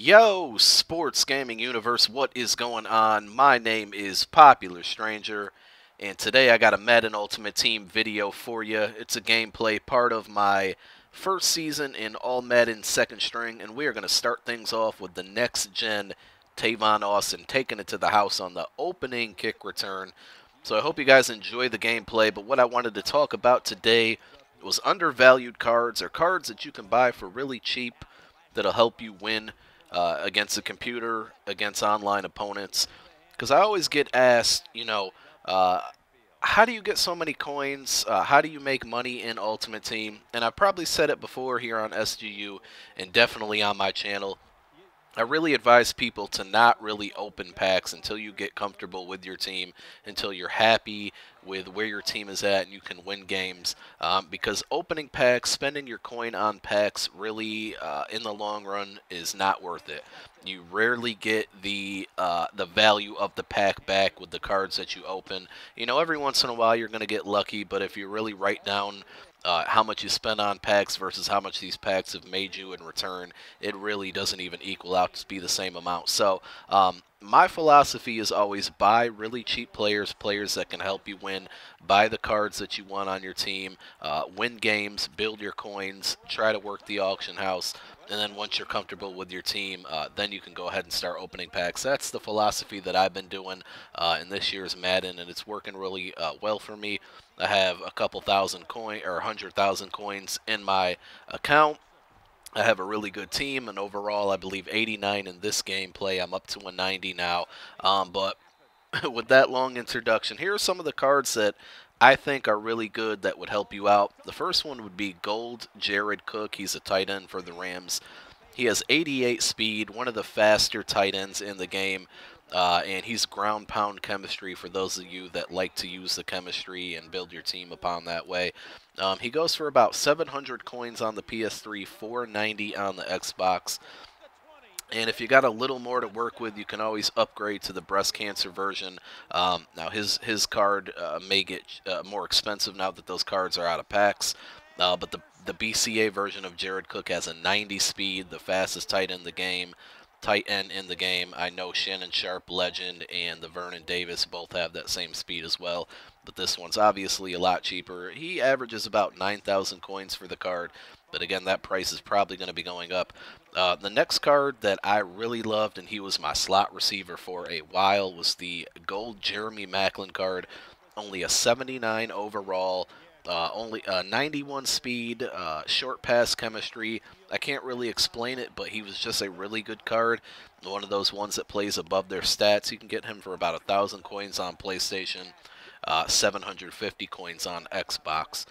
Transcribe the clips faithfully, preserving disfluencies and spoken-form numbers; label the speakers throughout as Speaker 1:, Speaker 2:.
Speaker 1: Yo, Sports Gaming Universe, what is going on? My name is Popular Stranger, and today I got a Madden Ultimate Team video for you. It's a gameplay part of my first season in All Madden Second String, and we are going to start things off with the next-gen Tavon Austin taking it to the house on the opening kick return. So I hope you guys enjoy the gameplay, but what I wanted to talk about today was undervalued cards, or cards that you can buy for really cheap that'll help you win uh, against the computer, against online opponents. Because I always get asked, you know, uh, how do you get so many coins? Uh, how do you make money in Ultimate Team? And I've probably said it before here on S G U and definitely on my channel. I really advise people to not really open packs until you get comfortable with your team, until you're happy with where your team is at and you can win games. Um, because opening packs, spending your coin on packs, really, uh, in the long run, is not worth it. You rarely get the uh, the value of the pack back with the cards that you open. You know, every once in a while you're going to get lucky, but if you really write down Uh, how much you spend on packs versus how much these packs have made you in return, it really doesn't even equal out to be the same amount. So um, my philosophy is always buy really cheap players, players that can help you win. Buy the cards that you want on your team, uh, win games, build your coins, try to work the auction house. And then once you're comfortable with your team, uh, then you can go ahead and start opening packs. That's the philosophy that I've been doing uh, in this year's Madden, and it's working really uh, well for me. I have a couple thousand coin or a hundred thousand coins in my account. I have a really good team, and overall, I believe eighty-nine in this gameplay. I'm up to a ninety now. Um, but with that long introduction, here are some of the cards that I think are really good that would help you out. The first one would be Gold Jared Cook. He's a tight end for the Rams. He has eighty-eight speed, one of the faster tight ends in the game. Uh, and he's ground pound chemistry for those of you that like to use the chemistry and build your team upon that way. Um, he goes for about seven hundred coins on the P S three, four ninety on the Xbox. And if you got a little more to work with, you can always upgrade to the breast cancer version. Um, now, his his card uh, may get uh, more expensive now that those cards are out of packs. Uh, but the, the B C A version of Jared Cook has a ninety speed, the fastest tight end in the game. Tight end in the game. I know Shannon Sharp, legend, and the Vernon Davis both have that same speed as well, but this one's obviously a lot cheaper. He averages about nine thousand coins for the card, but again, that price is probably going to be going up. Uh, the next card that I really loved, and he was my slot receiver for a while, was the Gold Jeremy Maclin card. Only a seventy-nine overall. Uh, only uh, ninety-one speed, uh, short pass chemistry. I can't really explain it, but he was just a really good card. One of those ones that plays above their stats. You can get him for about a thousand coins on PlayStation, uh, seven hundred fifty coins on Xbox.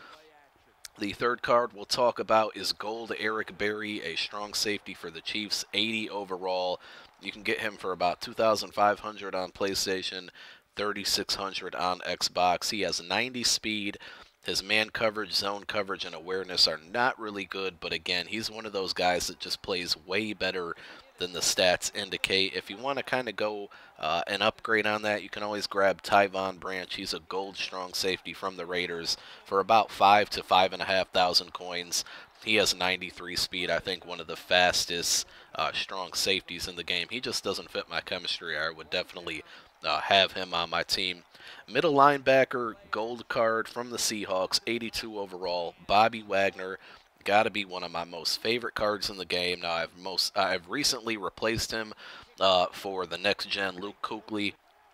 Speaker 1: The third card we'll talk about is Gold Eric Berry, a strong safety for the Chiefs, eighty overall. You can get him for about two thousand five hundred on PlayStation, thirty-six hundred on Xbox. He has ninety speed. His man coverage, zone coverage, and awareness are not really good, but again, he's one of those guys that just plays way better than the stats indicate. If you want to kind of go uh, an upgrade on that, you can always grab Tyvon Branch. He's a gold strong safety from the Raiders for about five to five and a half thousand coins. He has ninety-three speed. I think one of the fastest uh, strong safeties in the game. He just doesn't fit my chemistry. I would definitely uh, have him on my team. Middle linebacker, gold card from the Seahawks, eighty-two overall. Bobby Wagner, got to be one of my most favorite cards in the game. Now, I've most I've recently replaced him uh, for the next gen Luke Kuechly,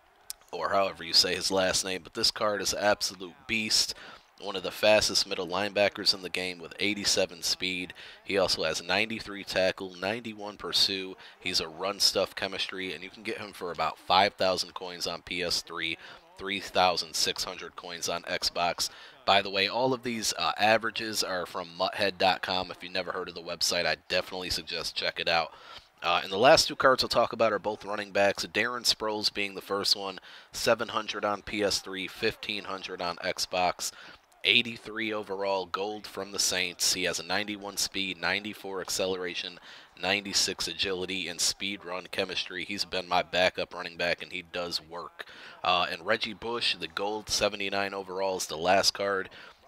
Speaker 1: or however you say his last name. But this card is an absolute beast. One of the fastest middle linebackers in the game with eighty-seven speed. He also has ninety-three tackle, ninety-one pursue. He's a run stuff chemistry, and you can get him for about five thousand coins on P S three, three thousand six hundred coins on Xbox. By the way, all of these uh, averages are from Muthead dot com. If you've never heard of the website, I definitely suggest check it out. Uh, and the last two cards I'll talk about are both running backs. Darren Sproles being the first one, seven hundred on P S three, fifteen hundred on Xbox. eighty-three overall, gold from the Saints. He has a ninety-one speed, ninety-four acceleration, ninety-six agility, and speed run chemistry. He's been my backup running back, and he does work. Uh, and Reggie Bush, the gold seventy-nine overall, is the last card.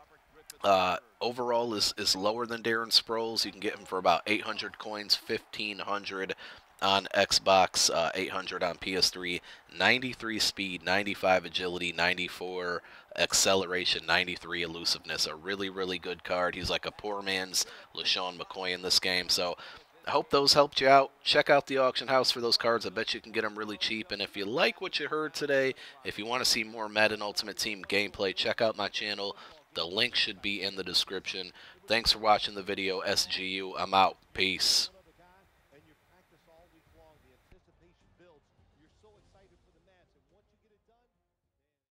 Speaker 1: Uh, overall is, is lower than Darren Sproles. You can get him for about eight hundred coins, fifteen hundred on Xbox, uh, eight hundred on P S three, ninety-three speed, ninety-five agility, ninety-four acceleration, ninety-three elusiveness. A really, really good card. He's like a poor man's LeSean McCoy in this game. So I hope those helped you out. Check out the auction house for those cards. I bet you can get them really cheap. And if you like what you heard today, if you want to see more Madden Ultimate Team gameplay, check out my channel. The link should be in the description. Thanks for watching the video, S G U. I'm out. Peace.